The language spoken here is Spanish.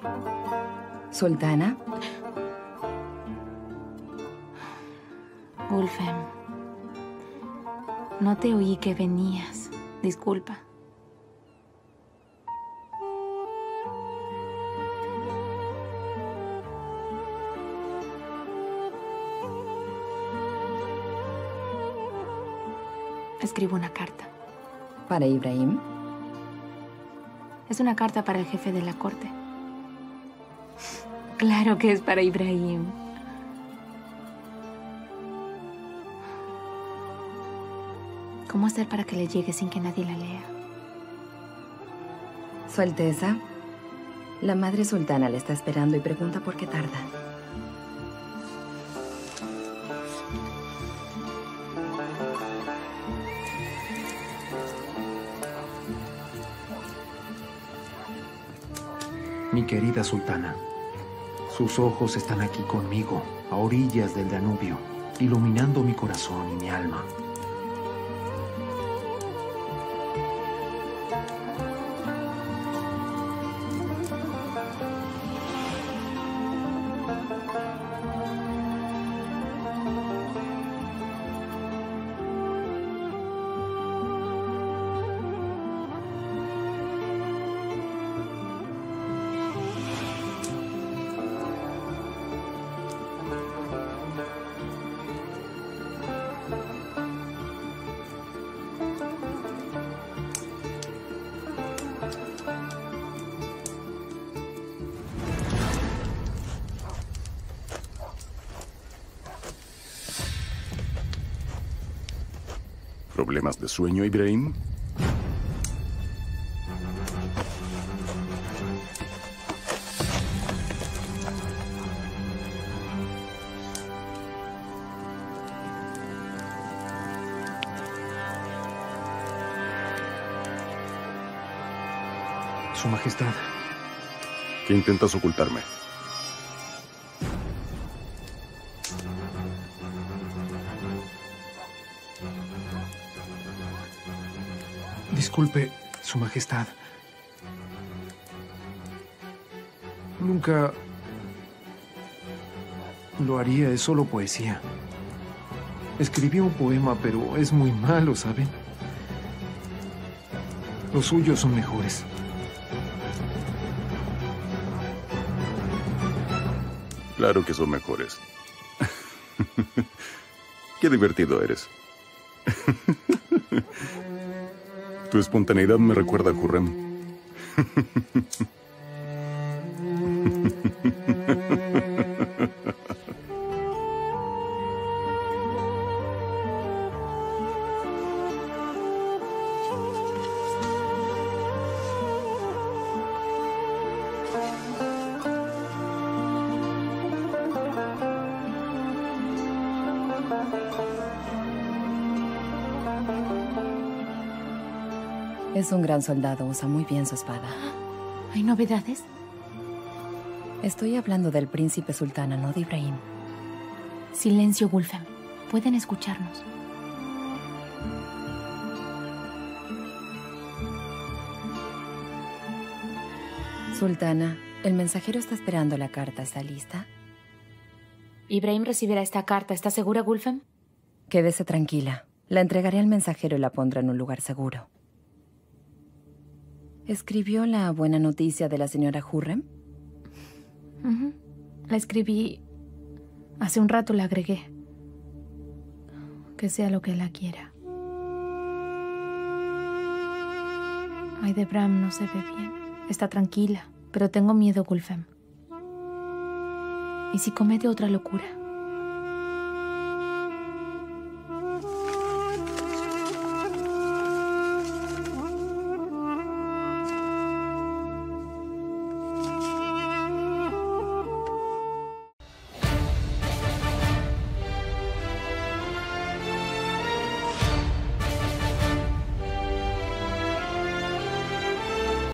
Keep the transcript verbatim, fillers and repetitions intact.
Sultana. Gulfem, no te oí que venías. Disculpa. Escribo una carta. ¿Para Ibrahim? Es una carta para el jefe de la corte. Claro que es para Ibrahim. ¿Cómo hacer para que le llegue sin que nadie la lea? Su Alteza, la madre sultana le está esperando y pregunta por qué tarda. Mi querida sultana, sus ojos están aquí conmigo, a orillas del Danubio, iluminando mi corazón y mi alma. ¿Problemas de sueño, Ibrahim? Su Majestad. ¿Qué intentas ocultarme? Disculpe, Su Majestad. Nunca lo haría, es solo poesía. Escribí un poema, pero es muy malo, ¿saben? Los suyos son mejores. Claro que son mejores. Qué divertido eres. Tu espontaneidad me recuerda a Khurram. Es un gran soldado, usa muy bien su espada. ¿Hay novedades? Estoy hablando del príncipe sultana, no de Ibrahim. Silencio, Gulfem. Pueden escucharnos. Sultana, el mensajero está esperando la carta. ¿Está lista? Ibrahim recibirá esta carta. ¿Está segura, Gulfem? Quédese tranquila. La entregaré al mensajero y la pondrá en un lugar seguro. ¿Escribió la buena noticia de la señora Khurram? Uh-huh. La escribí... Hace un rato la agregué. Que sea lo que ella quiera. Aydebram no se ve bien. Está tranquila, pero tengo miedo, Gulfem. ¿Y si comete otra locura?